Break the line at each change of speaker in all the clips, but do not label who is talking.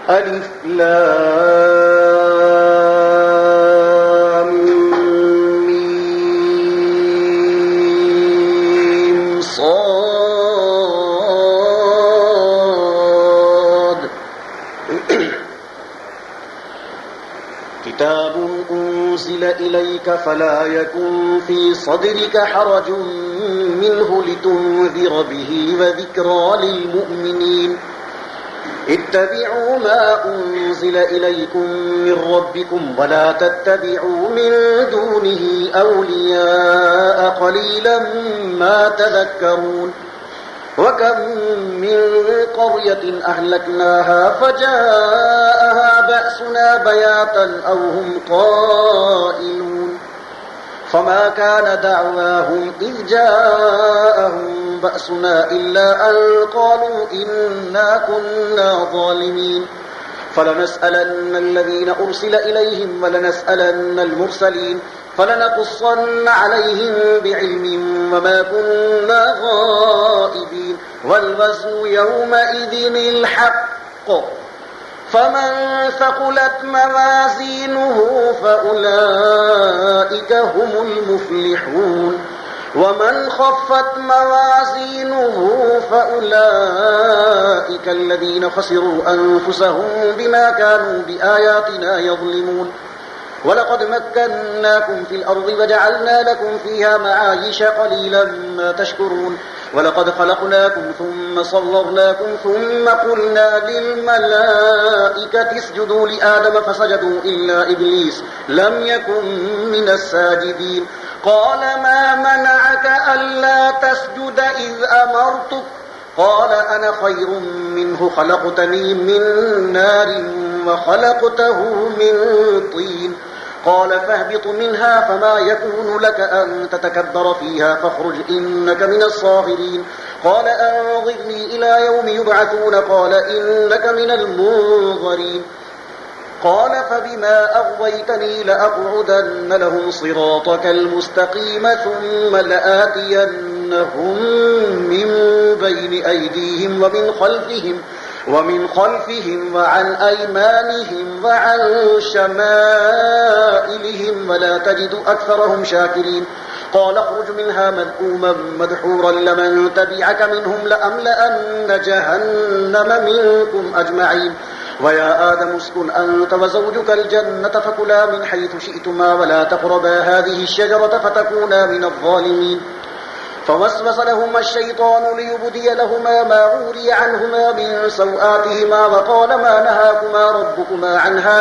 ألف لام ميم صاد كتاب أنزل إليك فلا يكن في صدرك حرج منه لتنذر به وذكرى للمؤمنين اتبعوا ما أنزل إليكم من ربكم ولا تتبعوا من دونه أولياء قليلا ما تذكرون وكم من قرية أهلكناها فجاءها بأسنا بياتا أو هم قائلون فما كان دعواهم إذ جاءهم بأسنا إلا أن قالوا إنا كنا ظالمين فلنسألن الذين أرسل إليهم ولنسألن المرسلين فلنقصن عليهم بعلم وما كنا غائبين والوزن يومئذ الحق فمن ثقلت موازينه فأولئك هم المفلحون ومن خفت موازينه فأولئك الذين خسروا أنفسهم بما كانوا بآياتنا يظلمون ولقد مكناكم في الأرض وجعلنا لكم فيها معايش قليلا ما تشكرون ولقد خلقناكم ثم صورناكم ثم قلنا للملائكة اسجدوا لآدم فسجدوا إلا إبليس لم يكن من الساجدين قال ما منعك ألا تسجد إذ أمرتك قال أنا خير منه خلقتني من نار وخلقته من طين قال فاهبط منها فما يكون لك أن تتكبر فيها فاخرج إنك من الصاغرين قال أنظرني إلى يوم يبعثون قال إنك من المنظرين قال فبما أغويتني لأقعدن لهم صراطك المستقيم ثم لآتينهم من بين أيديهم ومن خلفهم وعن أيمانهم وعن شمائلهم ولا تجد أكثرهم شاكرين قال اخرج منها مذءوما مدحورا لمن تبعك منهم لأملأن جهنم منكم أجمعين ويا آدم اسكن أنت وزوجك الجنة فكلا من حيث شئتما ولا تقربا هذه الشجرة فتكونا من الظالمين فوسوس لهما الشيطان ليبدي لهما ما عوري عنهما من سوآتهما وقال ما نهاكما ربكما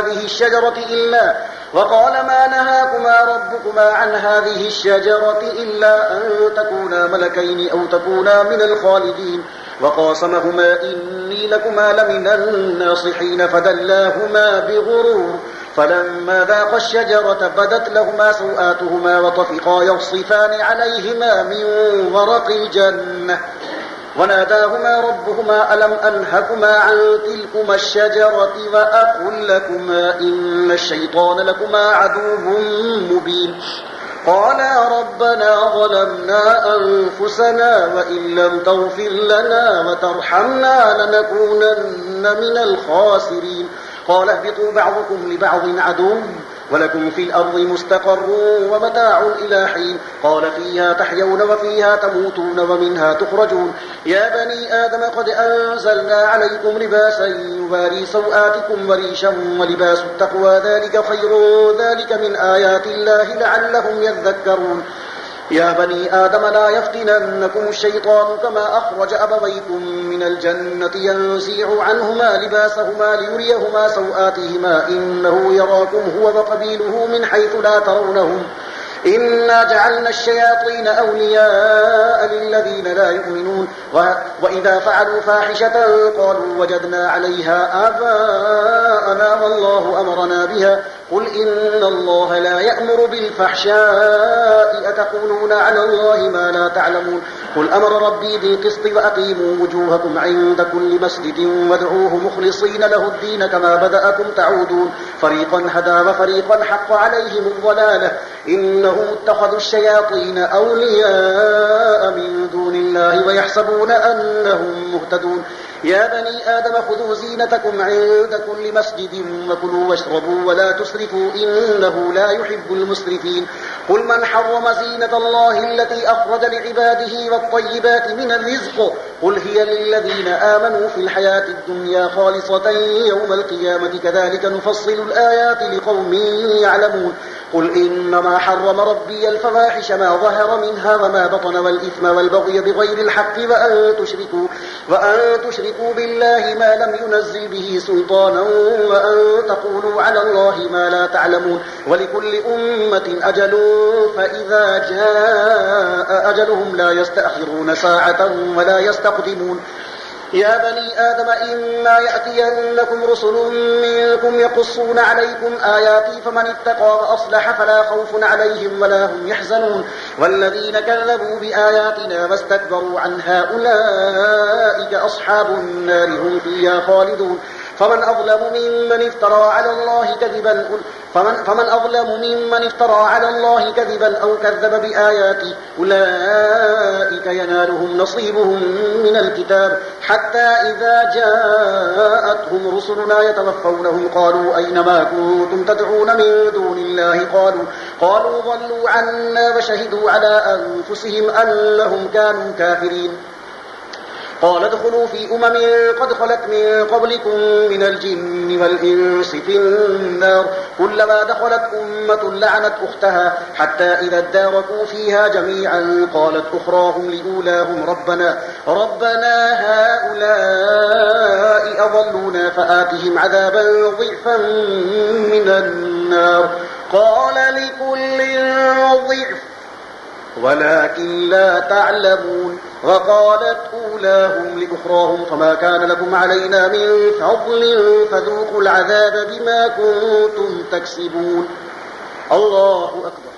عن هذه الشجرة إلا أن تكونا ملكين أو تكونا من الخالدين وقاسمهما إني لكما لمن الناصحين فدلاهما بغرور فلما ذاقا الشجرة بدت لهما سوآتهما وطفقا يخصفان عليهما من ورق الجنة وناداهما ربهما ألم أنهكما عن تلكما الشجرة وأقل لكما إن الشيطان لكما عدو مبين قالا ربنا ظلمنا أنفسنا وإن لم تغفر لنا وترحمنا لنكونن من الخاسرين قال اهبطوا بعضكم لبعض عدو ولكم في الأرض مستقر ومتاع إلى حين قال فيها تحيون وفيها تموتون ومنها تخرجون يا بني آدم قد أنزلنا عليكم لباسا يواري سوآتكم وريشا ولباس التقوى ذلك خير ذلك من آيات الله لعلهم يذكرون يا بني آدم لا يفتننكم الشيطان كما أخرج أبويكم من الجنة ينزع عنهما لباسهما ليريهما سوآتهما إنه يراكم هو وقبيله من حيث لا ترونهم إنا جعلنا الشياطين أولياء للذين لا يؤمنون وإذا فعلوا فاحشة قالوا وجدنا عليها آباءنا والله أمرنا بها قل إن الله لا يأمر بالفحشاء أتقولون على الله ما لا تعلمون قل أمر ربي بالقسط وأقيموا وجوهكم عند كل مسجد وادعوه مخلصين له الدين كما بدأكم تعودون فريقا هدى وفريقا حق عليهم الضلالة إنهم اتخذوا الشياطين أولياء من دون الله ويحسبون أنهم مهتدون يا بني آدم خذوا زينتكم عند كل مسجد وكلوا واشربوا ولا تسرفوا إنه لا يحب المسرفين قل من حرم زينة الله التي أخرج لعباده والطيبات من الرزق قل هي للذين آمنوا في الحياة الدنيا خالصة يوم القيامة كذلك نفصل الآيات لقوم يعلمون قل إنما حرم ربي الفواحش ما ظهر منها وما بطن والإثم والبغي بغير الحق وأن تشركوا بالله ما لم ينزل به سلطانا وأن تقولوا على الله ما لا تعلمون ولكل أمة أجل فإذا جاء أجلهم لا يستأخرون ساعة ولا يستقدمون يا بني آدم إما يأتينكم رسل منكم يقصون عليكم آياتي فمن اتقى وأصلح فلا خوف عليهم ولا هم يحزنون والذين كذبوا بآياتنا واستكبروا عنها أولئك أصحاب النار هم فيها خالدون فمن أظلم ممن افترى على الله كذبا أو كذب بآياته أولئك ينالهم نصيبهم من الكتاب حتى إذا جاءتهم رسلنا يتوفونهم قالوا أينما كنتم تدعون من دون الله قالوا ضلوا عنا وشهدوا على أنفسهم أنهم كانوا كافرين قال ادخلوا في قد خلت من قبلكم من الجن والإنس في النار كلما دخلت أمة لعنت أختها حتى إذا اداركوا فيها جميعا قالت أخراهم لأولاهم ربنا هؤلاء أضلونا فآتهم عذابا ضعفا من النار قال لكل ضعف ولكن لا تعلمون وقالت أولاهم لأخراهم فما كان لكم علينا من فضل فذوقوا العذاب بما كنتم تكسبون الله أكبر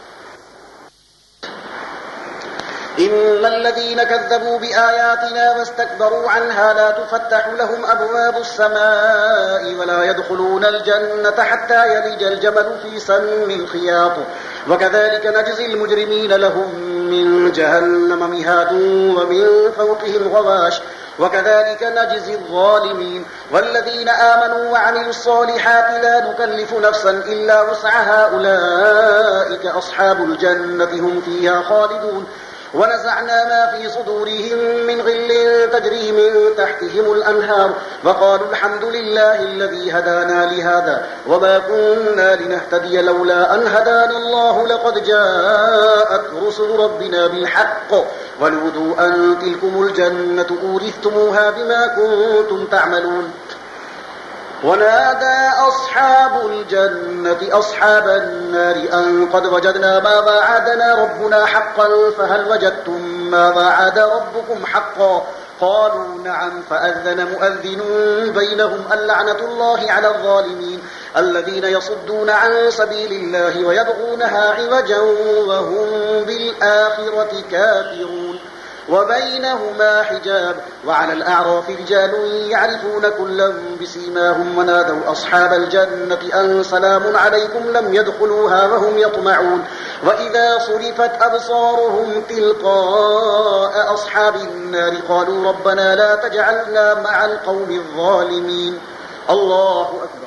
إن الذين كذبوا بآياتنا واستكبروا عنها لا تفتح لهم أبواب السماء ولا يدخلون الجنة حتى يلج الجمل في سم الخياط وكذلك نجزي المجرمين لهم من جهنم مهاد ومن فوقهم غواش وكذلك نجزي الظالمين والذين آمنوا وعملوا الصالحات لا نكلف نفسا إلا وسعها أولئك أصحاب الجنة هم فيها خالدون ونزعنا ما في صدورهم من غل تجري من تحتهم الأنهار وقالوا الحمد لله الذي هدانا لهذا وما كنا لنهتدي لولا أن هدانا الله لقد جاءت رسل ربنا بالحق ونودوا أن تلكم الجنة أورثتموها بما كنتم تعملون ونادى أصحاب الجنة أصحاب النار أن قد وجدنا ما وعدنا ربنا حقا فهل وجدتم ما وعد ربكم حقا قالوا نعم فأذن مؤذن بينهم اللعنة الله على الظالمين الذين يصدون عن سبيل الله ويبغونها عوجا وهم بالآخرة كافرون وبينهما حجاب وعلى الأعراف رجال يعرفون كلا بسيماهم ونادوا أصحاب الجنة أن سلام عليكم لم يدخلوها وهم يطمعون وإذا صرفت أبصارهم تلقاء أصحاب النار قالوا ربنا لا تجعلنا مع القوم الظالمين الله أكبر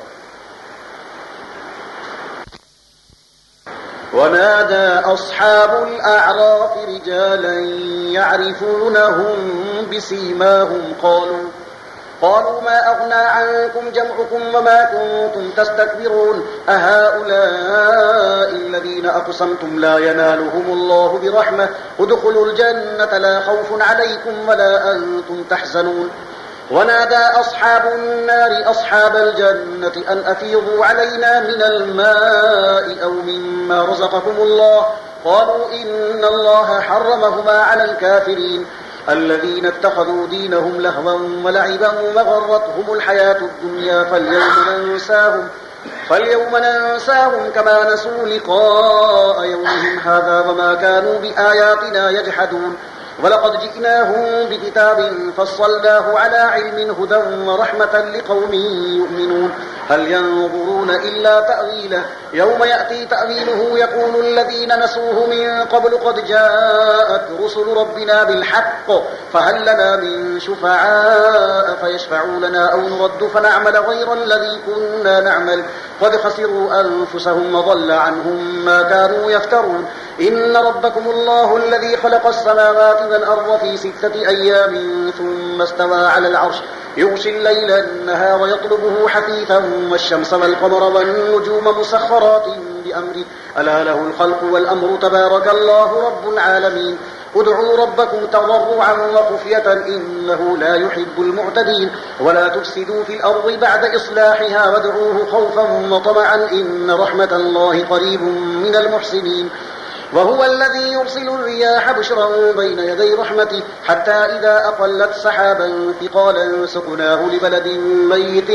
ونادى أصحاب الأعراف رجالا يعرفونهم بسيماهم قالوا ما أغنى عنكم جمعكم وما كنتم تستكبرون أهؤلاء الذين أقسمتم لا ينالهم الله برحمة ادخلوا الجنة لا خوف عليكم ولا أنتم تحزنون ونادى أصحاب النار أصحاب الجنة أن أفيضوا علينا من الماء أو مما رزقكم الله قالوا إن الله حرمهما على الكافرين الذين اتخذوا دينهم لهوا ولعبا وغرتهم الحياة الدنيا فاليوم ننساهم كما نسوا لقاء يومهم هذا وما كانوا بآياتنا يجحدون ولقد جئناهم بكتاب فصلناه على علم هدى ورحمة لقوم يؤمنون هل ينظرون إلا تأويله يوم يأتي تأويله يقول الذين نسوه من قبل قد جاءت رسل ربنا بالحق فهل لنا من شفعاء فيشفعوا لنا أو نرد فنعمل غير الذي كنا نعمل قد خسروا أنفسهم وضل عنهم ما كانوا يفترون إن ربكم الله الذي خلق السماوات والأرض في 6 أيام ثم استوى على العرش يغشي الليل النهار ويطلبه حثيثا والشمس والقمر والنجوم مسخرات بأمره ألا له الخلق والأمر تبارك الله رب العالمين ادعوا ربكم تضرعا وخفية إنه لا يحب المعتدين ولا تفسدوا في الأرض بعد إصلاحها وادعوه خوفا وطمعا إن رحمة الله قريب من المحسنين وهو الذي يرسل الرياح بشرا بين يدي رحمته حتى إذا أقلت سحابا ثقالا سقناه لبلد ميت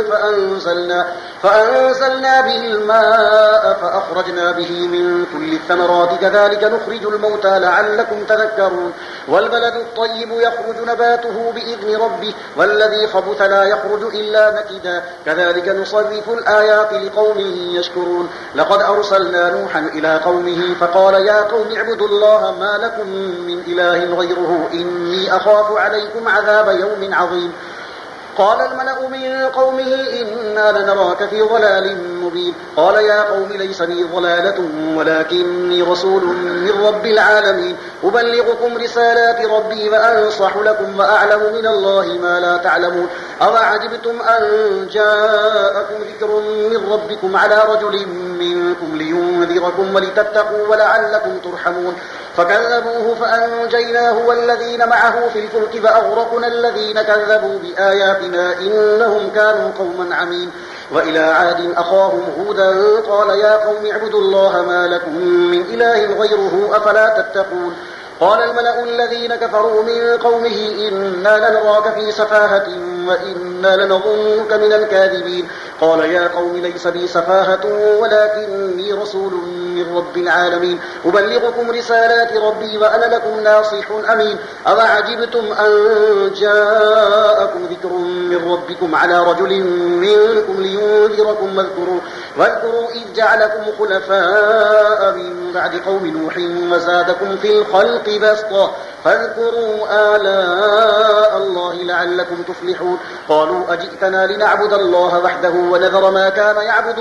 فأنزلنا به الماء فأخرجنا به من كل الثمرات كذلك نخرج الموتى لعلكم تذكرون والبلد الطيب يخرج نباته بإذن ربه والذي خبث لا يخرج إلا نكدا كذلك نصرف الآيات لقوم يشكرون لقد أرسلنا نوحا إلى قومه فقال يا قوم اعبدوا الله ما لكم من إله غيره إني أخاف عليكم عذاب يوم عظيم قال الملأ من قومه إنا لنراك في ضلال مبين قال يا قوم ليس بي ضلالة ولكني رسول من رب العالمين أبلغكم رسالات ربي وأنصح لكم وأعلم من الله ما لا تعلمون أوعجبتم أن جاءكم ذكر من ربكم على رجل منكم لينذركم ولتتقوا ولعلكم ترحمون فكذبوه فأنجيناه والذين معه في الفلك فأغرقنا الذين كذبوا بآياتنا إنهم كانوا قوما عمين وإلى عاد أخاهم هودا قال يا قوم اعبدوا الله ما لكم من إله غيره أفلا تتقون قال الملأ الذين كفروا من قومه إنا لنراك في سفاهة وإنا لنظنك من الكاذبين قال يا قوم ليس بي سفاهة ولكني رسول من رب العالمين أبلغكم رسالات ربي وأنا لكم ناصح أمين أوعجبتم أن جاءكم ذكر من ربكم على رجل منكم لينذركم واذكروا إذ جعلكم خلفاء من بعد قوم نوح وزادكم في الخلق بسطة فاذكروا آلاء الله لعلكم تفلحون قالوا أجئتنا لنعبد الله وحده ونذر ما كان يعبد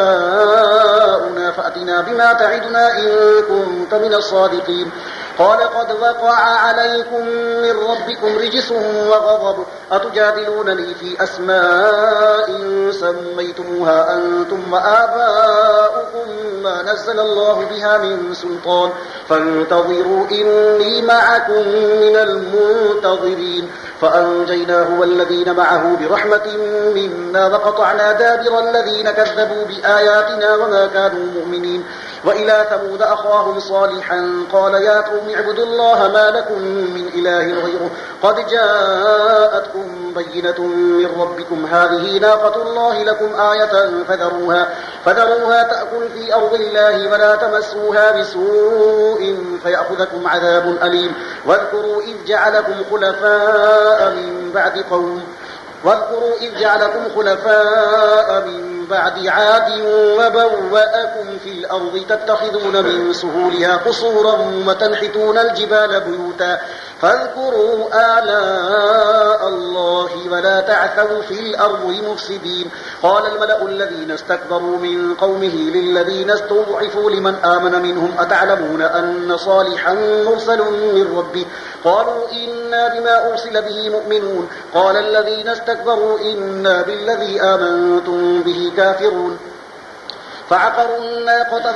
آباؤنا فأتنا بما تعدنا إن كنت من الصادقين قال قد وقع عليكم من ربكم رجس وغضب أتجادلونني في أسماء سميتموها أنتم وآباؤكم ما نزل الله بها من سلطان فانتظروا إني معكم من المنتظرين فأنجيناه والذين معه برحمة منا وقطعنا دابر الذين كذبوا بآياتنا وما كانوا مؤمنين وإلى ثمود أخاهم صالحا قال يا قوم اعبدوا الله ما لكم من إله غيره قد جاءتكم بينة من ربكم هذه ناقة الله لكم آية فذروها تأكل في أرض الله ولا تمسوها بسوء فيأخذكم عذاب أليم واذكروا إذ جعلكم خلفاء من بعد عاد وبوأكم في الأرض تتخذون من سهولها قصورا وتنحتون الجبال بيوتا فاذكروا آلاء الله ولا تعثوا في الأرض مفسدين قال الملأ الذين استكبروا من قومه للذين استضعفوا لمن آمن منهم أتعلمون أن صالحا مرسل من ربه قالوا إنا بما أرسل به مؤمنون قال الذين استكبروا إنا بالذي آمنتم به كافرون فعقروا الناقة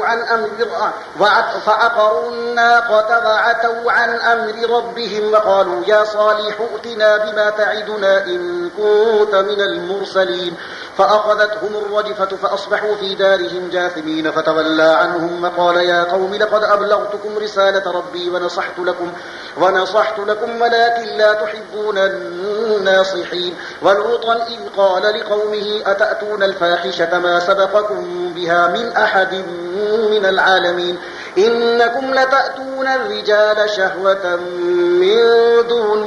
وعتوا عن أمر ربهم وقالوا يا صالح ائتنا بما تعدنا إن كنت من المرسلين فأخذتهم الرجفة فأصبحوا في دارهم جاثمين فتولى عنهم وقال يا قوم لقد أبلغتكم رسالة ربي ونصحت لكم ولكن لا تحبون الناصحين ولوطا إذ قال لقومه أتأتون الفاحشة ما سبقكم بها من أحد من العالمين إنكم لتأتون الرجال شهوة من دون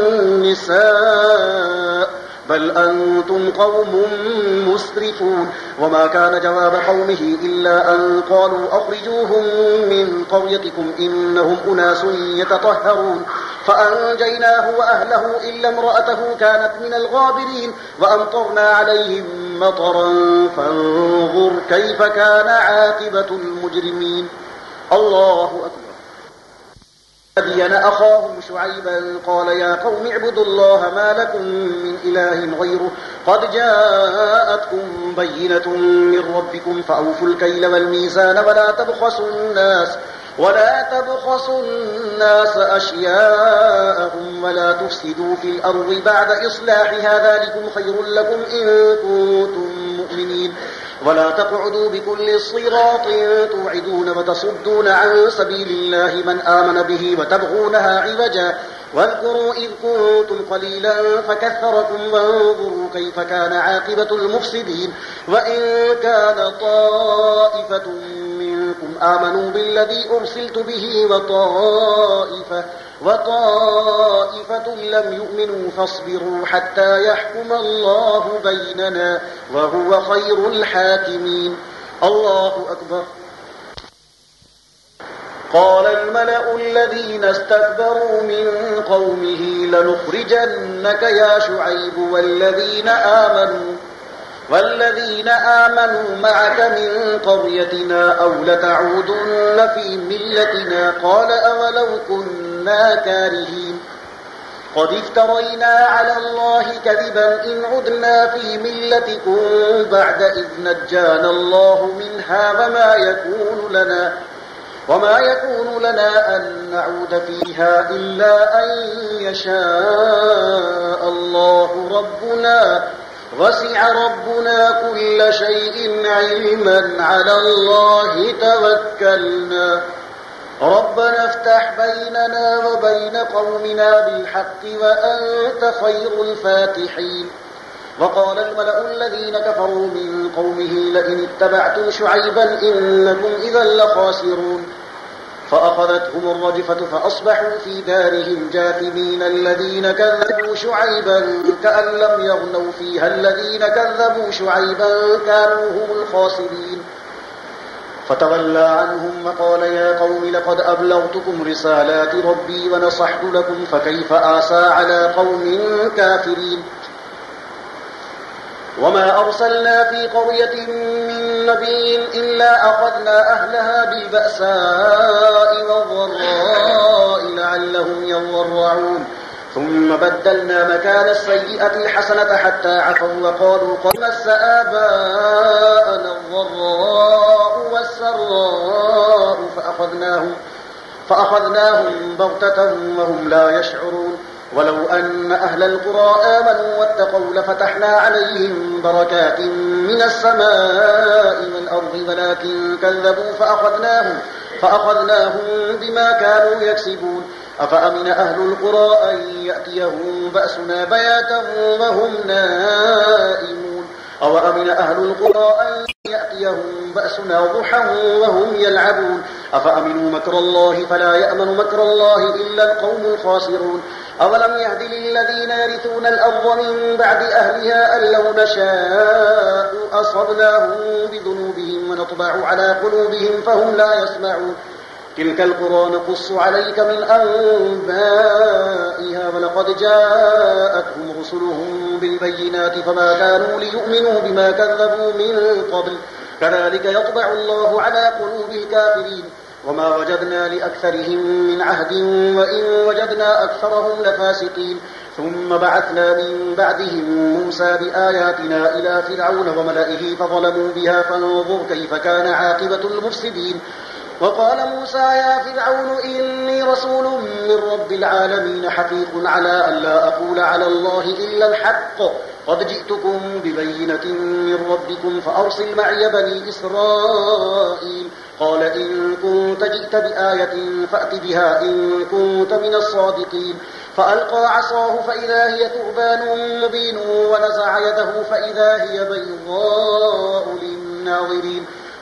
النساء بل أنتم قوم مسرفون. وما كان جواب قومه إلا أن قالوا أخرجوهم من قريتكم إنهم أناس يتطهرون. فأنجيناه وأهله إلا امرأته كانت من الغابرين وأمطرنا عليهم مطرا فانظر كيف كان عاقبة المجرمين. الله أكبر. مدين أخاهم شعيبا قال يا قوم اعبدوا الله ما لكم من إله غيره قد جاءتكم بينة من ربكم فأوفوا الكيل والميزان ولا تبخسوا الناس أشياءهم ولا تفسدوا في الأرض بعد إصلاحها ذلكم خير لكم إن كنتم مؤمنين. ولا تقعدوا بكل صراط توعدون وتصدون عن سبيل الله من آمن به وتبغونها عوجا واذكروا إذ كنتم قليلا فكثركم وانظروا كيف كان عاقبة المفسدين. وإن كان طائفة منكم آمنوا بالذي أرسلت به وطائفة لم يؤمنوا فاصبروا حتى يحكم الله بيننا وهو خير الحاكمين. الله أكبر. قال الملأ الذين استكبروا من قومه لنخرجنك يا شعيب والذين آمنوا معك من قريتنا أو لتعودن في ملتنا قال أولو كنا كارهين قد افترينا على الله كذبا إن عدنا في ملتكم بعد إذ نجانا الله منها وما يكون لنا أن نعود فيها إلا أن يشاء الله ربنا وسع ربنا كل شيء علما على الله توكلنا ربنا افتح بيننا وبين قومنا بالحق وأنت خير الفاتحين. وقال الملأ الذين كفروا من قومه لئن اتبعتم شعيبا إنكم إذا لخاسرون. فأخذتهم الرجفة فأصبحوا في دارهم جاثمين. الذين كذبوا شعيبا كأن لم يغنوا فيها الذين كذبوا شعيبا كانوا هم الخاسرين. فتولى عنهم وقال يا قوم لقد أبلغتكم رسالات ربي ونصحت لكم فكيف آسى على قوم كافرين. وما أرسلنا في قرية من نبي إلا أخذنا أهلها بالبأساء والضراء لعلهم يضرعون ثم بدلنا مكان السيئة الحسنة حتى عفوا وقالوا قد مس آباءنا الضراء والسراء فأخذناهم بغتة وهم لا يشعرون. ولو أن أهل القرى آمنوا واتقوا لفتحنا عليهم بركات من السماء والأرض ولكن كذبوا فأخذناهم بما كانوا يكسبون. أفأمن أهل القرى أن يأتيهم بأسنا بياتا وهم نائمون أو أمن أهل القرى أن يأتيهم بأسنا ضحى وهم يلعبون. أفأمنوا مكر الله فلا يأمن مكر الله إلا القوم الخاسرون. أولم يهد للذين يرثون الأرض من بعد أهلها أن لو نشاء أصبناهم بذنوبهم ونطبع على قلوبهم فهم لا يسمعون. تلك القرى نقص عليك من أنبائها ولقد جاءتهم رسلهم بالبينات فما كانوا ليؤمنوا بما كذبوا من قبل كذلك يطبع الله على قلوب الكافرين. وما وجدنا لأكثرهم من عهد وإن وجدنا أكثرهم لفاسقين. ثم بعثنا من بعدهم موسى بآياتنا إلى فرعون وملئه فظلموا بها فانظر كيف كان عاقبة المفسدين. وقال موسى يا فرعون إني رسول من رب العالمين حقيق على أن لا أقول على الله إلا الحق قد جئتكم ببينة من ربكم فأرسل معي بني إسرائيل. قال إن كنت جئت بآية فأت بها إن كنت من الصادقين. فألقى عصاه فإذا هي ثعبان مبين ونزع يده فإذا هي بيضاء للناظرين.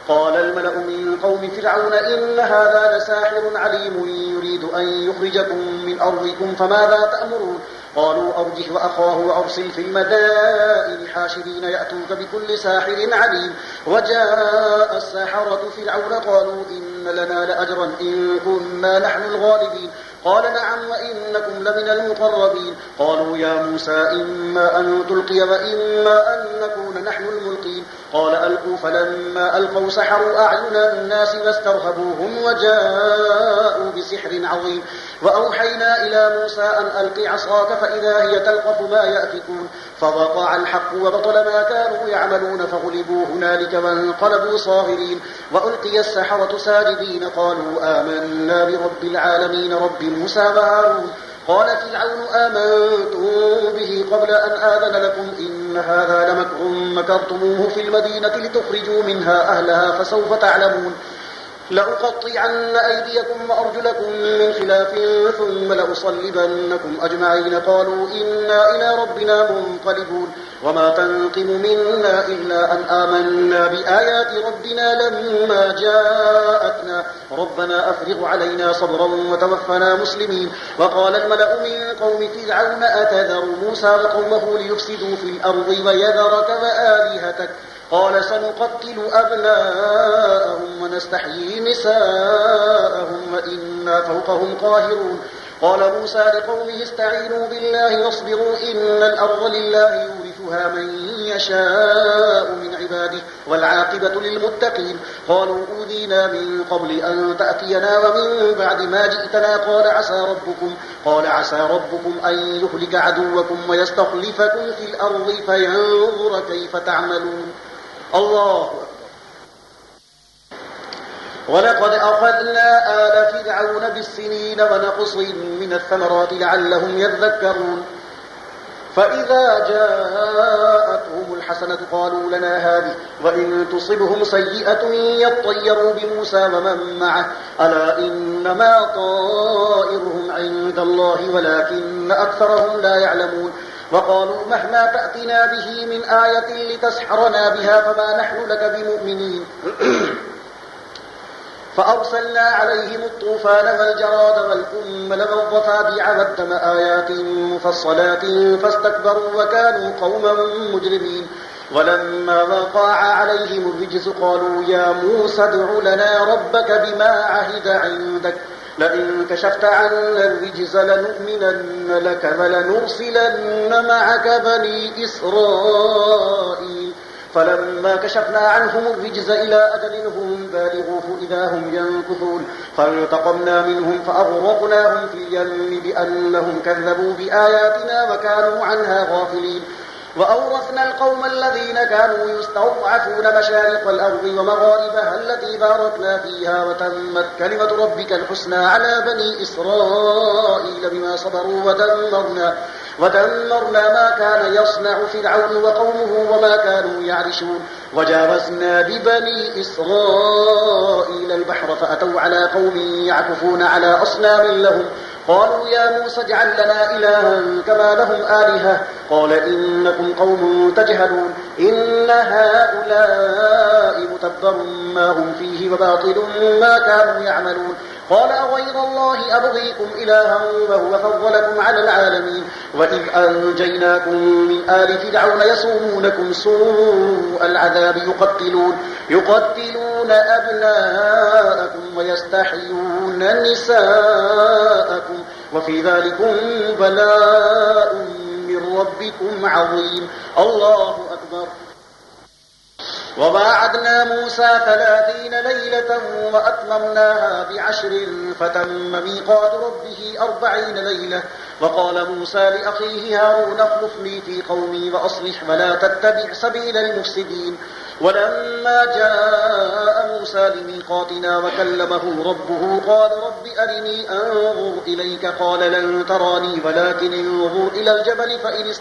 قال الملأ من قوم فرعون إن هذا لساحر عليم يريد أن يخرجكم من أرضكم فماذا تأمرون قالوا أرجه وأخاه وأرسل في المدائن حاشرين يأتوك بكل ساحر عليم وجاء الساحرة فرعون قالوا إن لنا لأجرا إن كنا نحن الغالبين قال نعم وإنكم لمن المقربين قالوا يا موسى إما أن تلقي وإما أن نكون نحن الملقين قال ألقوا فلما ألقوا سحروا أعين الناس واسترهبوهم وجاءوا بسحر عظيم وأوحينا إلى موسى أن ألق عصاك فإذا هي تلقف ما يأفكون فوقع الحق وبطل ما كانوا يعملون فغلبوا هنالك وانقلبوا صاغرين وألقي السحرة ساجدين قالوا آمنا برب العالمين رب موسى وهارون قال فرعون آمنتم به قبل أن آذن لكم إن هذا لمكر مكرتموه في المدينة لتخرجوا منها أهلها فسوف تعلمون لأقطعن أيديكم وأرجلكم من خلاف ثم لأصلبنكم أجمعين قالوا إنا إلى ربنا منقلبون وما تنقم منا إلا أن آمنا بآيات ربنا لما جاءتنا ربنا أفرغ علينا صبرا وتوفنا مسلمين وقال الملأ من قوم فرعون أتذر موسى وقومه ليفسدوا في الأرض ويذرك وآلهتك قال سنقتل أبناءهم ونستحيي نساءهم وإنا فوقهم قاهرون قال موسى لقومه استعينوا بالله واصبروا إن الأرض لله يورثها من يشاء من عباده والعاقبة للمتقين قالوا أوذينا من قبل أن تأتينا ومن بعد ما جئتنا قال عسى ربكم أن يهلك عدوكم ويستخلفكم في الأرض فينظر كيف تعملون الله أكبر. ولقد أخذنا آل فرعون بالسنين ونقص من الثمرات لعلهم يذكرون فإذا جاءتهم الحسنة قالوا لنا هذه وإن تصبهم سيئة يطيروا بموسى ومن معه ألا إنما طائرهم عند الله ولكن أكثرهم لا يعلمون وقالوا مهما تأتنا به من آية لتسحرنا بها فما نحن لك بمؤمنين فأرسلنا عليهم الطوفان والجراد والقمل والضفادع والدم آيات مفصلات فاستكبروا وكانوا قوما مجرمين ولما وقع عليهم الرجز قالوا يا موسى ادع لنا ربك بما عهد عندك لئن كشفت عنا الرجز لنؤمنن لك ولنرسلن معك بني إسرائيل فلما كشفنا عنهم الرجز إلى أجل هم بالغوه إذا هم ينكثون فانتقمنا منهم فأغرقناهم في اليم بأنهم كذبوا بآياتنا وكانوا عنها غافلين وأورثنا القوم الذين كانوا يستضعفون مشارق الأرض ومغاربها التي باركنا فيها وتمت كلمة ربك الحسنى على بني إسرائيل بما صبروا ودمرنا ما كان يصنع فرعون وقومه وما كانوا يعرشون وجاوزنا ببني إسرائيل البحر فأتوا على قوم يعكفون على أصنام لهم قالوا يا موسى اجعل لنا إلها كما لهم آلهة قال إنكم قوم تجهلون إن هؤلاء متبر ما هم فيه وباطل ما كانوا يعملون قال أغير الله أبغيكم إلها وهو فضلكم على العالمين وإذ أنجيناكم من آل فرعون يسومونكم سوء العذاب يقتلون أبناءكم ويستحيون نساءكم وفي ذلكم بلاء من ربكم عظيم الله أكبر. وواعدنا موسى 30 ليلة وأتممناها ب10 فتم ميقات ربه 40 ليلة وقال موسى لأخيه هارون اخلفني في قومي وأصلح ولا تتبع سبيل المفسدين ولما جاء موسى لميقاتنا وكلمه ربه قال رب أرني أنظر إليك قال لن تراني ولكن انظر إلى الجبل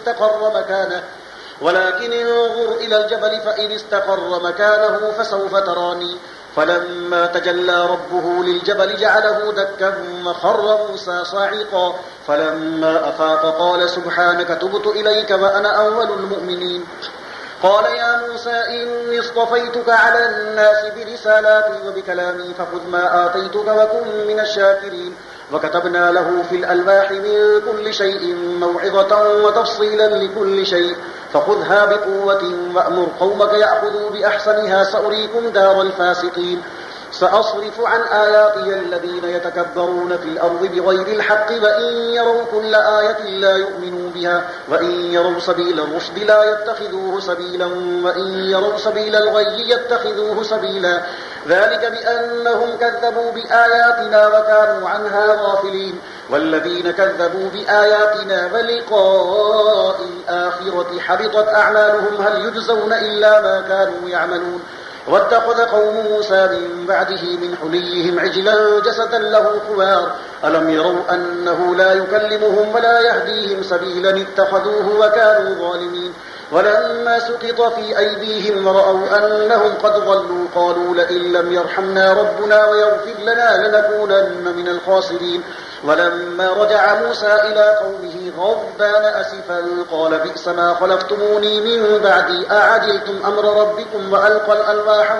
فإن استقر مكانه فسوف تراني فلما تجلى ربه للجبل جعله دكا وخر موسى صاعقا فلما أفاق قال سبحانك تبت إليك وأنا أول المؤمنين قال يا موسى إني اصطفيتك على الناس برسالاتي وبكلامي فخذ ما آتيتك وكن من الشاكرين وكتبنا له في الألواح من كل شيء موعظة وتفصيلا لكل شيء فخذها بقوة وأمر قومك يأخذوا بأحسنها سأريكم دار الفاسقين سأصرف عن آياتي الذين يتكبرون في الأرض بغير الحق وإن يروا كل آية لا يؤمنوا بها وإن يروا سبيل الرشد لا يتخذوه سبيلا وإن يروا سبيل الغي يتخذوه سبيلا ذلك بأنهم كذبوا بآياتنا وكانوا عنها غافلين والذين كذبوا بآياتنا ولقاء الآخرة حبطت أعمالهم هل يجزون إلا ما كانوا يعملون واتخذ قوم موسى من بعده من حليهم عجلا جسدا له خوار ألم يروا أنه لا يكلمهم ولا يهديهم سبيلا اتخذوه وكانوا ظالمين ولما سقط في أيديهم ورأوا أنهم قد ضلوا قالوا لئن لم يرحمنا ربنا ويغفر لنا لنكونن من الخاسرين ولما رجع موسى إلى قومه غضبان أسفا قال بئس ما خلفتموني من بعدي أعجلتم أمر ربكم وألقى الألواح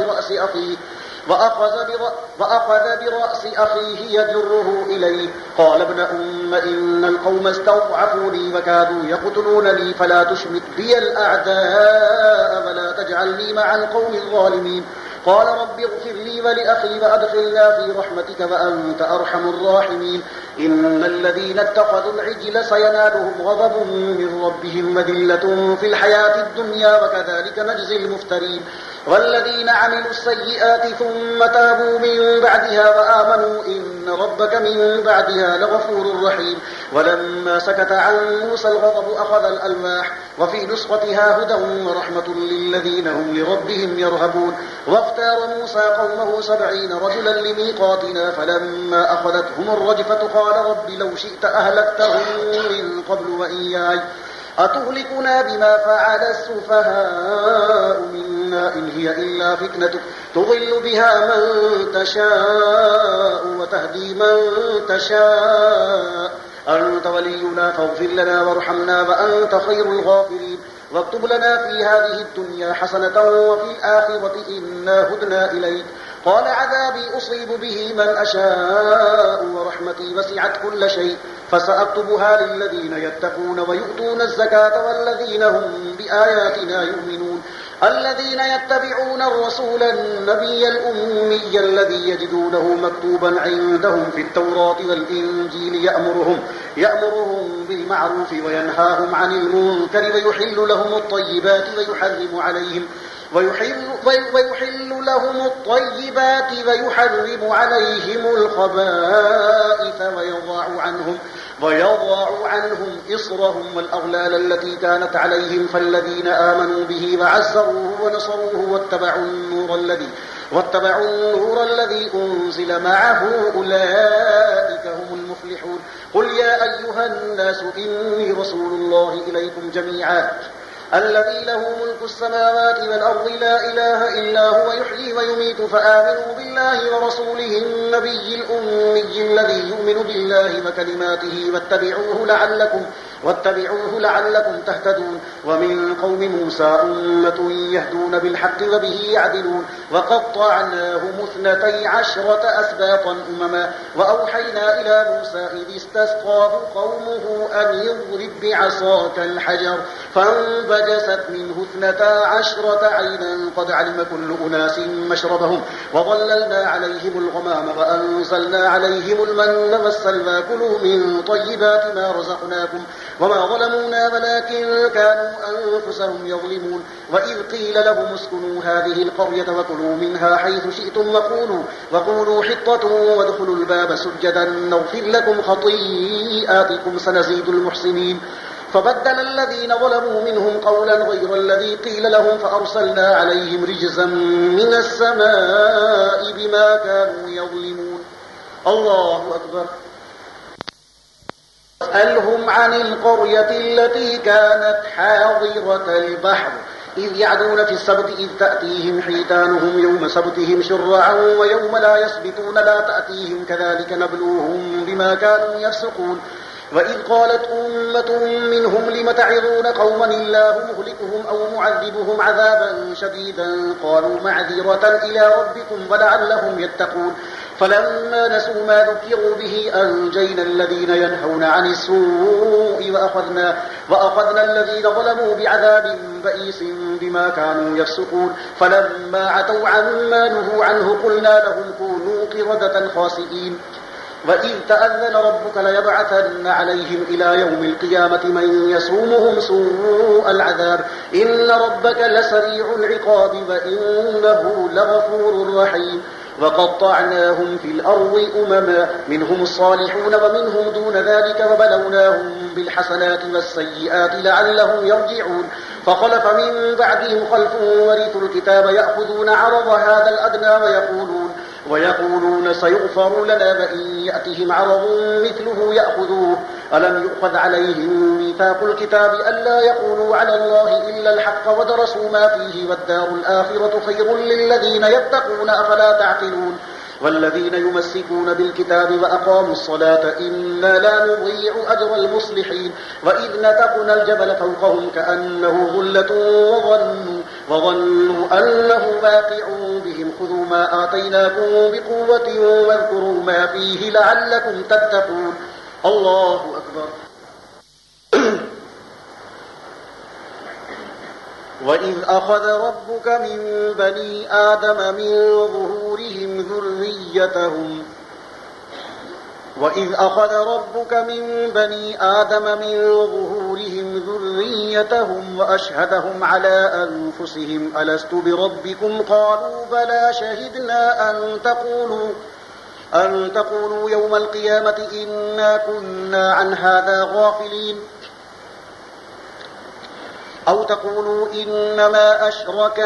وأخذ برأس أخيه يجره إليه قال ابن أم إن القوم استضعفوني وكادوا يقتلونني فلا تشمت بي الأعداء ولا تجعلني مع القوم الظالمين قال رب اغفر لي ولأخي وأدخلنا في رحمتك وأنت أرحم الراحمين إن الذين اتخذوا العجل سينالهم غضب من ربهم وذلة في الحياة الدنيا وكذلك نجزي المفترين والذين عملوا السيئات ثم تابوا من بعدها وآمنوا إن ربك من بعدها لغفور رحيم ولما سكت عن موسى الغضب أخذ الألواح وفي نسختها هدى ورحمة للذين هم لربهم يرهبون واختار موسى قومه 70 رجلا لميقاتنا فلما أخذتهم الرجفة قال رب لو شئت أهلكتهم من قبل وإياي أتهلكنا بما فعل السفهاء منا إن هي إلا فتنتك تضل بها من تشاء وتهدي من تشاء أنت ولينا فاغفر لنا وارحمنا وأنت خير الغافرين واكتب لنا في هذه الدنيا حسنة وفي الآخرة إنا هدنا إليك قال عذابي أصيب به من أشاء ورحمتي وسعت كل شيء فسأكتبها للذين يتقون ويؤتون الزكاة والذين هم بآياتنا يؤمنون الذين يتبعون الرسول النبي الأمي الذي يجدونه مكتوبا عندهم في التوراة والإنجيل يأمرهم بالمعروف وينهاهم عن المنكر ويحل لهم الطيبات ويحرم عليهم الخبائث ويضع عنهم إصرهم والأغلال التي كانت عليهم فالذين آمنوا به وعزروه ونصروه واتبعوا النور الذي أنزل معه أولئك هم المفلحون قل يا أيها الناس إني رسول الله إليكم جميعا الذي له ملك السماوات والأرض لا إله إلا هو يحيي ويميت فآمنوا بالله ورسوله النبي الأمي الذي يؤمن بالله وكلماته واتبعوه لعلكم تهتدون ومن قوم موسى أمة يهدون بالحق وبه يعدلون وقطعناهم 12 أسباطا أمما وأوحينا إلى موسى إذ استسقاه قومه أن يضرب بعصاك الحجر فانبجست منه 12 عينا قد علم كل أناس مشربهم وظللنا عليهم الغمام وأنزلنا عليهم المن والسلوى كلوا من طيبات ما رزقناكم وما ظلمونا ولكن كانوا أنفسهم يظلمون وإذ قيل لهم اسكنوا هذه القرية وكلوا منها حيث شئتم وقولوا حطة وادخلوا الباب سجدا نغفر لكم خطيئاتكم سنزيد المحسنين فبدل الذين ظلموا منهم قولا غير الذي قيل لهم فأرسلنا عليهم رجزا من السماء بما كانوا يظلمون الله أكبر اسألهم عن القرية التي كانت حاضرة البحر إذ يعدون في السبت إذ تأتيهم حيتانهم يوم سبتهم شرعا ويوم لا يسبتون لا تأتيهم كذلك نبلوهم بما كانوا يفسقون وإذ قالت أمة منهم لم تعظون قوما الله مهلكهم أو معذبهم عذابا شديدا قالوا معذرة إلى ربكم ولعلهم يتقون فلما نسوا ما ذكروا به أنجينا الذين ينهون عن السوء وأخذنا الذين ظلموا بعذاب بئيس بما كانوا يفسقون فلما عتوا عما نهوا عنه قلنا لهم كونوا قردة خاسئين وإذ تأذن ربك ليبعثن عليهم إلى يوم القيامة من يسومهم سوء العذاب إن ربك لسريع العقاب وإنه لغفور رحيم وقطعناهم في الأرض أمما منهم الصالحون ومنهم دون ذلك وبلوناهم بالحسنات والسيئات لعلهم يرجعون فخلف من بعدهم خلف ورثوا الكتاب يأخذون عرض هذا الأدنى ويقولون سيغفر لنا وإن يأتهم عرض مثله يأخذوه ألم يؤخذ عليهم ميثاق الكتاب ألا يقولوا على الله إلا الحق ودرسوا ما فيه والدار الآخرة خير للذين يتقون أفلا تعقلون والذين يمسكون بالكتاب وأقاموا الصلاة إنا لا نضيع أجر المصلحين وإذ نتقنا الجبل فوقهم كأنه ظلة وظنوا أنه واقع بهم خذوا ما آتيناكم بقوة واذكروا ما فيه لعلكم تتقون الله أكبر وإذ أخذ ربك من بني آدم من ظهورهم ذريتهم وأشهدهم على أنفسهم ألست بربكم قالوا بلى شهدنا أن تقولوا يوم القيامة إنا كنا عن هذا غافلين أو تقولوا إنما أشرك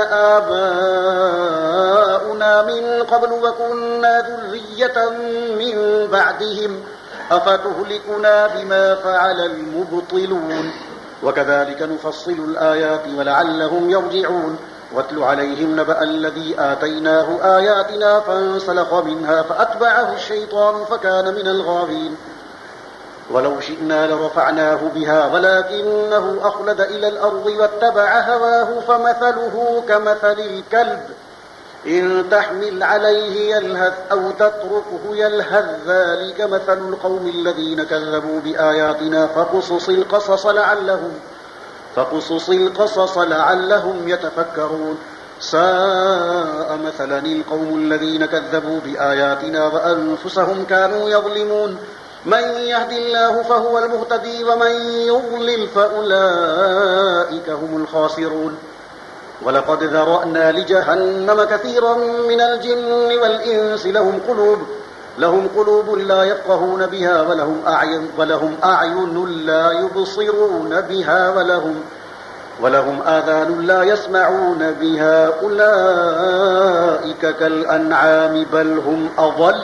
آباؤنا من قبل وكنا ذرية من بعدهم أفتهلكنا بما فعل المبطلون وكذلك نفصل الآيات ولعلهم يرجعون واتل عليهم نبأ الذي آتيناه آياتنا فانسلخ منها فأتبعه الشيطان فكان من الغاوين ولو شئنا لرفعناه بها ولكنه أخلد إلى الأرض واتبع هواه فمثله كمثل الكلب إن تحمل عليه يلهث أو تتركه يلهث ذلك مثل القوم الذين كذبوا بآياتنا فقصص القصص لعلهم يتفكرون ساء مثلا القوم الذين كذبوا بآياتنا وأنفسهم كانوا يظلمون من يهد الله فهو المهتدي ومن يضلل فأولئك هم الخاسرون ولقد ذرأنا لجهنم كثيرا من الجن والإنس لهم قلوب لا يفقهون بها ولهم أعين لا يبصرون بها ولهم آذان لا يسمعون بها أولئك كالأنعام بل هم أضل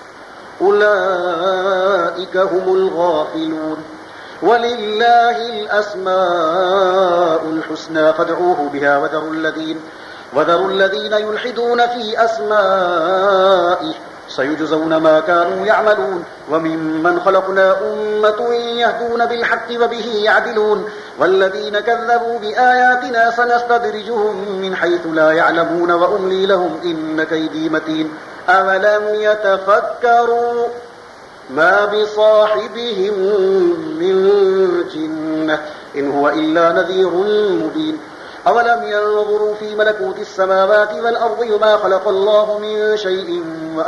أولئك هم الغافلون ولله الأسماء الحسنى فادعوه بها وذروا الذين يلحدون في أسمائه سيجزون ما كانوا يعملون وممن خلقنا أمة يهدون بالحق وبه يعدلون والذين كذبوا بآياتنا سنستدرجهم من حيث لا يعلمون وأملي لهم إن كيدي متين أولم يتفكروا ما بصاحبهم من جنة إن هو إلا نذير مبين أولم ينظروا في ملكوت السماوات والأرض ما خلق الله من شيء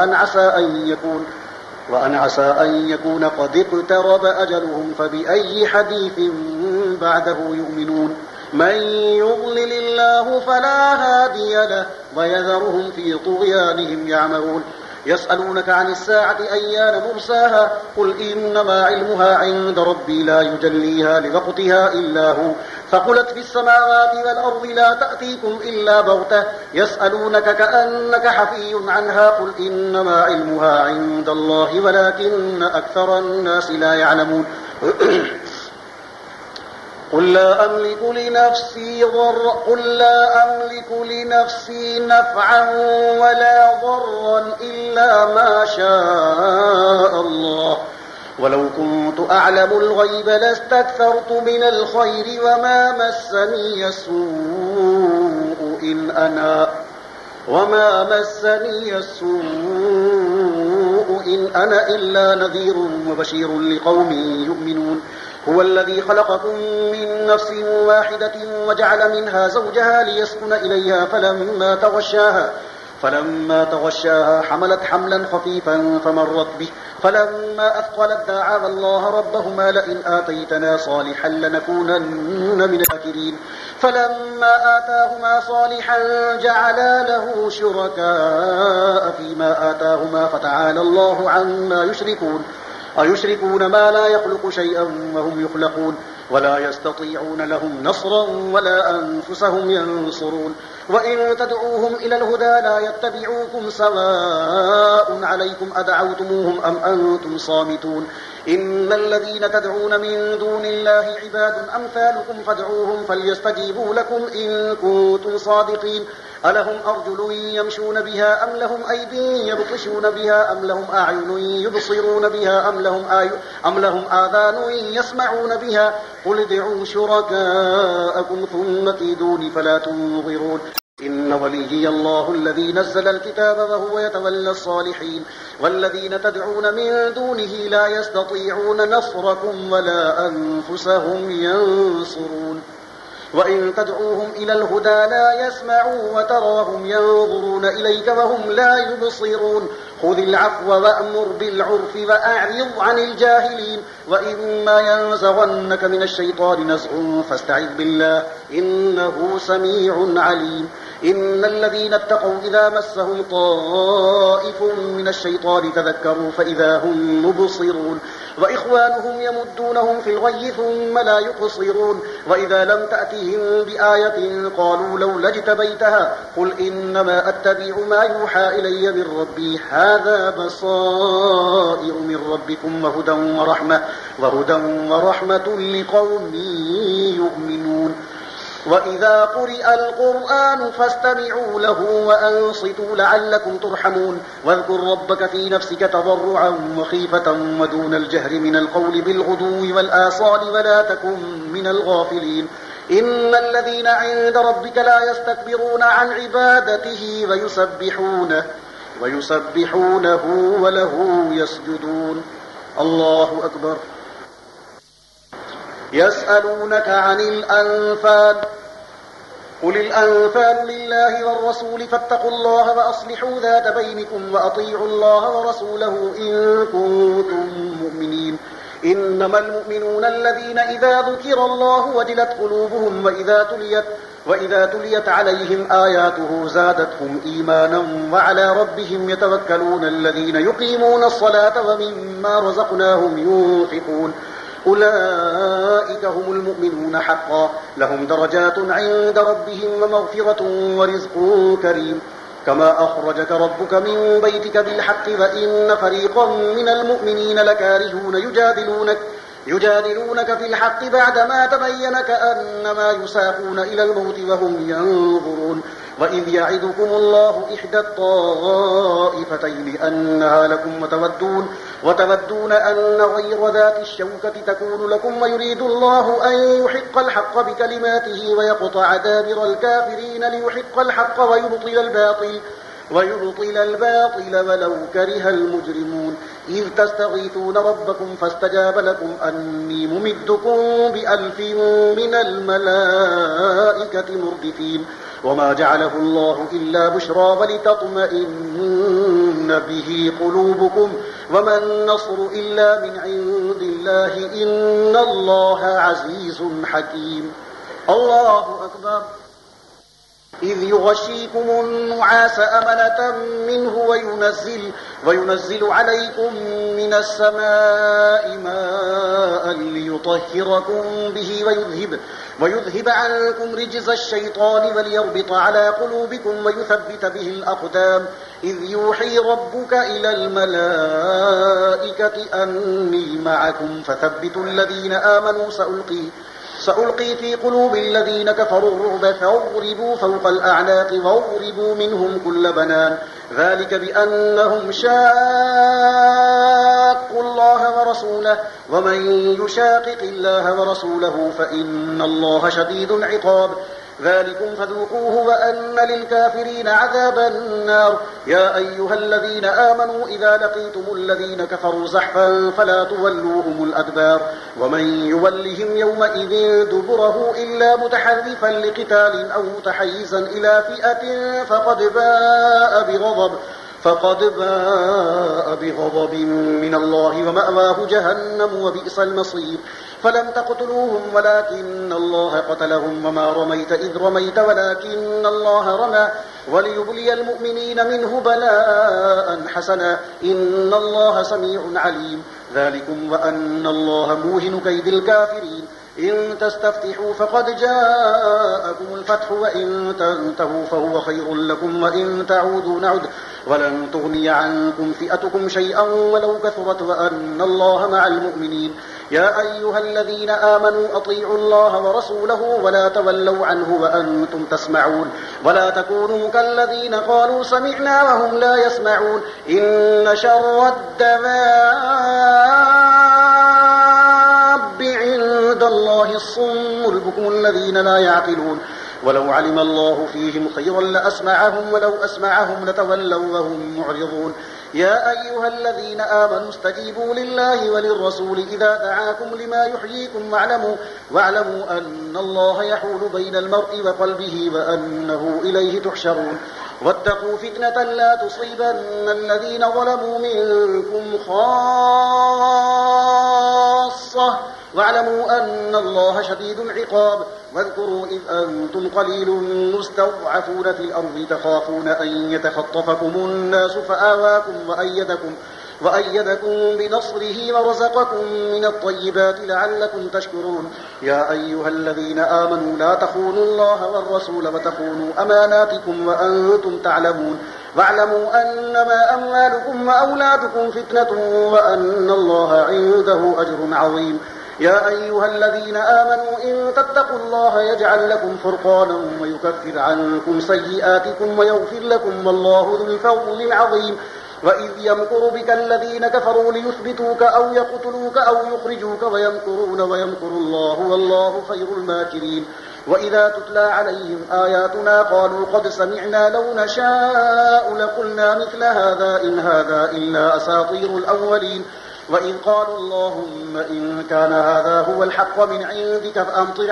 وأن عسى أن يكون قد اقترب أجلهم فبأي حديث بعده يؤمنون من يضلل الله فلا هادي له ويذرهم في طغيانهم يعمهون يسألونك عن الساعة أيان مرساها قل إنما علمها عند ربي لا يجليها لوقتها إلا هو ثقلت في السماوات والأرض لا تأتيكم إلا بغتة يسألونك كأنك حفي عنها قل إنما علمها عند الله ولكن أكثر الناس لا يعلمون قل لا أملك لنفسي نفعا ولا ضرا إلا ما شاء الله ولو كنت أعلم الغيب لاستكثرت من الخير وما مسني السوء إن أنا إلا نذير وبشير لقوم يؤمنون. هو الذي خلقكم من نفس واحدة وجعل منها زوجها ليسكن إليها فلما تغشاها حملت حملا خفيفا فمرت به فلما أثقلت دعوا الله ربهما لئن آتيتنا صالحا لنكونن من الشاكرين فلما آتاهما صالحا جعلا له شركاء فيما آتاهما فتعالى الله عما يشركون. أيشركون ما لا يخلق شيئا وهم يخلقون ولا يستطيعون لهم نصرا ولا أنفسهم ينصرون. وإن تدعوهم إلى الهدى لا يتبعوكم سواء عليكم أدعوتموهم أم أنتم صامتون. إن الذين تدعون من دون الله عباد أمثالكم فادعوهم فليستجيبوا لكم إن كنتم صادقين. ألهم أرجل يمشون بها أم لهم أيدي يبطشون بها أم لهم أعين يبصرون بها أم لهم آذان يسمعون بها قل ادعوا شركاءكم ثم كيدون فلا تنظرون. إن وليي الله الذي نزل الكتاب وهو يتولى الصالحين. والذين تدعون من دونه لا يستطيعون نصركم ولا أنفسهم ينصرون. وإن تدعوهم إلى الهدى لا يسمعوا وتراهم ينظرون إليك وهم لا يبصرون. خذ العفو وأمر بالعرف وأعرض عن الجاهلين. وإما ينزغنك من الشيطان نزغ فاستعذ بالله إنه سميع عليم. إن الذين اتقوا إذا مسهم طائف من الشيطان تذكروا فإذا هم مبصرون. وإخوانهم يمدونهم في الغي ثم لا يقصرون. وإذا لم تأتهم بآية قالوا لولا اجتبيتها قل إنما أتبع ما يوحى إلي من ربي هذا بصائر من ربكم وهدى ورحمة لقوم يؤمنون. وإذا قرئ القرآن فاستمعوا له وأنصتوا لعلكم ترحمون. واذكر ربك في نفسك تضرعا وخيفة ودون الجهر من القول بالغدو والآصال ولا تكن من الغافلين. إن الذين عند ربك لا يستكبرون عن عبادته ويسبحونه وله يسجدون. الله أكبر. يسألونك عن الأنفال قل الأنفال لله والرسول فاتقوا الله وأصلحوا ذات بينكم وأطيعوا الله ورسوله إن كنتم مؤمنين. إنما المؤمنون الذين إذا ذكر الله وجلت قلوبهم وإذا تليت عليهم آياته زادتهم إيمانا وعلى ربهم يتوكلون. الذين يقيمون الصلاة ومما رزقناهم ينفقون. أولئك هم المؤمنون حقا لهم درجات عند ربهم ومغفرة ورزق كريم. كما أخرجك ربك من بيتك بالحق وإن فريقا من المؤمنين لكارهون يجادلونك في الحق بعدما تبين كأنما يساقون إلى الموت وهم ينظرون. وإذ يعدكم الله إحدى الطائفتين أنها لكم وتودون أن غير ذات الشوكة تكون لكم ويريد الله أن يحق الحق بكلماته ويقطع دابر الكافرين ليحق الحق ويبطل الباطل ولو كره المجرمون. إذ تستغيثون ربكم فاستجاب لكم أني ممدكم ب1000 من الملائكة مردفين. وما جعله الله إلا بشرى ولتطمئن به قلوبكم وما النصر إلا من عند الله إن الله عزيز حكيم. الله أكبر. إذ يغشيكم النعاس أمنة منه وينزل عليكم من السماء ماء ليطهركم به ويذهب عنكم رجز الشيطان وليربط على قلوبكم ويثبت به الأقدام. إذ يوحي ربك إلى الملائكة أني معكم فثبتوا الذين آمنوا سألقي في قلوب الذين كفروا الرعب فاضربوا فوق الأعناق واضربوا منهم كل بنان. ذلك بأنهم شاقوا الله ورسوله ومن يشاقق الله ورسوله فإن الله شديد العقاب ذلكم فذوقوه وأن للكافرين عذاب النار يا أيها الذين آمنوا إذا لقيتم الذين كفروا زحفا فلا تولوهم الأدبار ومن يولهم يومئذ دبره إلا متحرفا لقتال أو متحيزا إلى فئة فقد باء بغضب من الله ومأواه جهنم وبئس المصير فلم تقتلوهم ولكن الله قتلهم وما رميت إذ رميت ولكن الله رمى وليبلي المؤمنين منه بلاء حسنا إن الله سميع عليم ذلكم وأن الله موهن كيد الكافرين إن تستفتحوا فقد جاءكم الفتح وإن تنتهوا فهو خير لكم وإن تعودوا نعد ولن تغني عنكم فئتكم شيئا ولو كثرت وأن الله مع المؤمنين يا أيها الذين آمنوا أطيعوا الله ورسوله ولا تولوا عنه وأنتم تسمعون ولا تكونوا كالذين قالوا سمعنا وهم لا يسمعون إن شر الدواب عند الله الصم البكم الذين لا يعقلون ولو علم الله فيهم خيرا لأسمعهم ولو أسمعهم لتولوا وهم معرضون يا أيها الذين آمنوا استجيبوا لله وللرسول إذا دعاكم لما يحييكم واعلموا أن الله يحول بين المرء وقلبه وأنه إليه تحشرون واتقوا فتنة لا تصيبن الذين ظلموا منكم خاصة واعلموا أن الله شديد العقاب واذكروا إذ أنتم قليل مستضعفون في الأرض تخافون أن يتخطفكم الناس فآواكم وأيدكم بنصره ورزقكم من الطيبات لعلكم تشكرون يا أيها الذين آمنوا لا تخونوا الله والرسول وتخونوا أماناتكم وأنتم تعلمون واعلموا أنما أموالكم وأولادكم فتنة وأن الله عنده أجر عظيم يا أيها الذين آمنوا إن تتقوا الله يجعل لكم فرقانا ويكفر عنكم سيئاتكم ويغفر لكم والله ذو الفضل العظيم وإذ يمكر بك الذين كفروا ليثبتوك أو يقتلوك أو يخرجوك ويمكرون ويمكر الله والله خير الماكرين وإذا تتلى عليهم آياتنا قالوا قد سمعنا لو نشاء لقلنا مثل هذا إن هذا إلا أساطير الأولين وإذ قالوا اللهم إن كان هذا هو الحق من عندك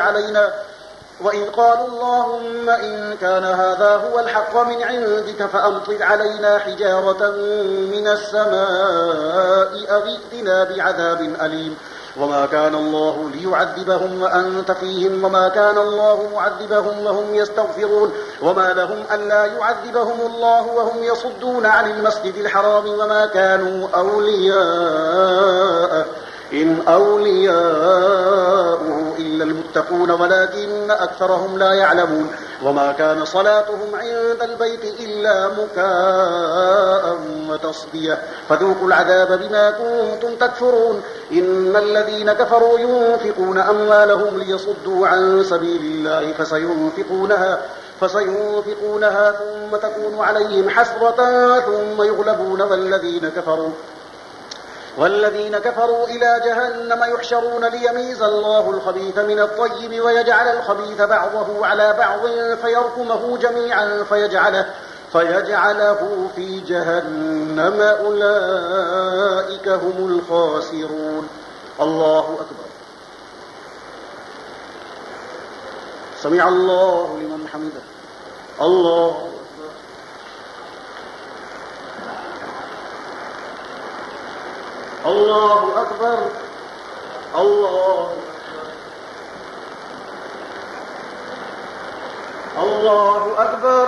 فأمطر علينا حجارة من السماء أو ائتنا بعذاب أليم وما كان الله ليعذبهم وأنت فيهم وما كان الله معذبهم وهم يستغفرون وما لهم ألا يعذبهم الله وهم يصدون عن المسجد الحرام وما كانوا أولياءه إن أولياؤه إلا المتقون ولكن أكثرهم لا يعلمون وما كان صلاتهم عند البيت إلا مكاء وتصدية فذوقوا العذاب بما كنتم تكفرون إن الذين كفروا ينفقون أموالهم ليصدوا عن سبيل الله فسينفقونها ثم تكون عليهم حسرة ثم يغلبون والذين كفروا إلى جهنم يحشرون ليميز الله الخبيث من الطيب ويجعل الخبيث بعضه على بعض فيركمه جميعا فيجعله في جهنم أولئك هم الخاسرون الله أكبر سمع الله لمن حمده الله الله أكبر الله أكبر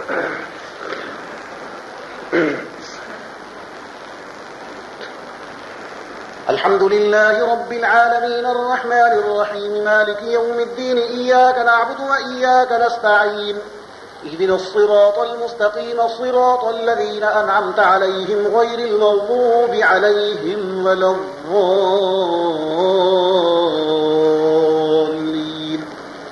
الحمد لله رب العالمين الرحمن الرحيم مالك يوم الدين إياك نعبد وإياك نستعين اهدنا الصراط المستقيم صراط الذين أنعمت عليهم غير المغضوب عليهم ولا الضالين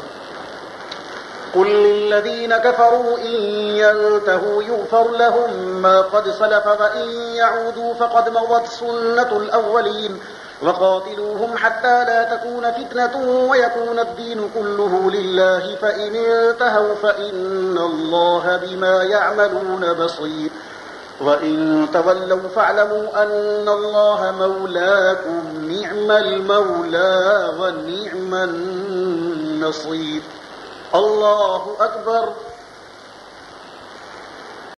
قل للذين كفروا إن ينتهوا يغفر لهم ما قد سلف وإن يعودوا فقد مضت سنة الأولين وقاتلوهم حتى لا تكون فتنة ويكون الدين كله لله فإن انتهوا فإن الله بما يعملون بصير وإن تولوا فاعلموا أن الله مولاكم نعم المولى ونعم النصير الله أكبر.